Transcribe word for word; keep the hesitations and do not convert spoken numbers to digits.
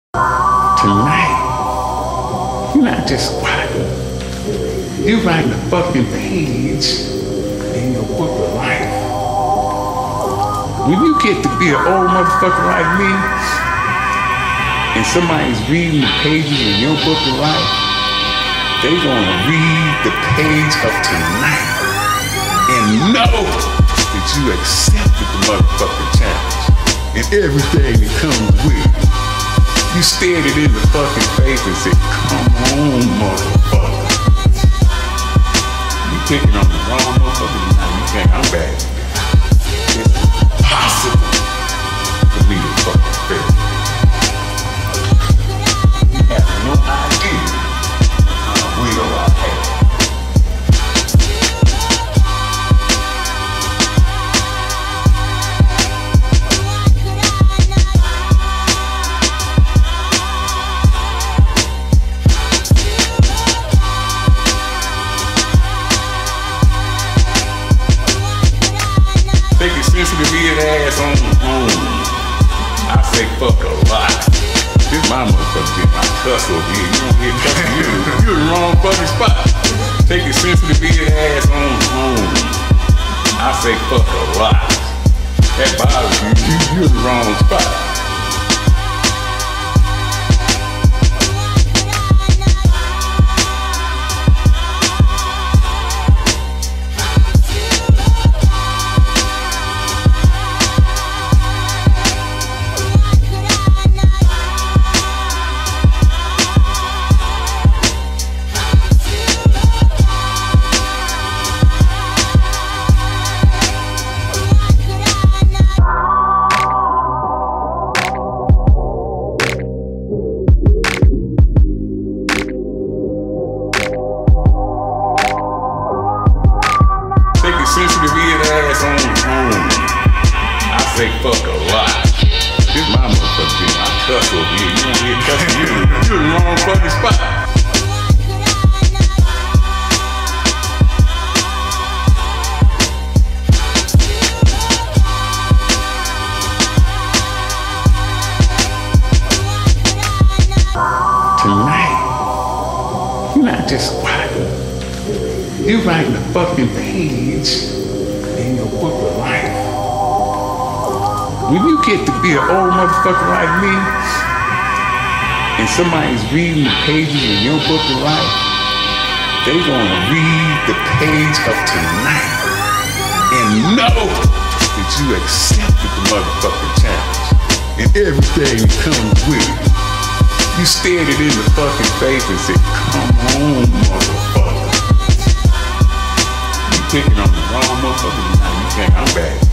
Tonight, you're not just writing. You're writing a fucking page in your book of life. When you get to be an old motherfucker like me, and somebody's reading the pages in your book of life, they gonna read the page of tonight and know that you accepted the motherfucking challenge and everything that comes with it. You stared it in the fucking face and said, come on, motherfucker. You picking on the wrong motherfucker, now you think I'm bad. It's impossible for me to fucking fail. You have no idea how real I am. Take your sensitive ear ass on home. I say fuck a lot. This my motherfucker get my cuss over here. You don't hear cussing you. You're in the wrong fucking spot. Take your sensitive ear ass on home. I say fuck a lot. That bothers you. you you're in the wrong spot. Sensitive ear ass on home. I say fuck a lot. This my motherfucker get my cuss over here. You don't hear cussing you. You're in the wrong fucking spot. Tonight, you're not just writing. You're writing a fucking page in your book of life. When you get to be an old motherfucker like me, and somebody's reading the pages in your book of life, they gonna read the page of tonight and know that you accepted the motherfucking challenge and everything that comes with it. You stared it in the fucking face and said, come on, motherfucker. Picking on the wrong motherfucker, now you think I'm bad.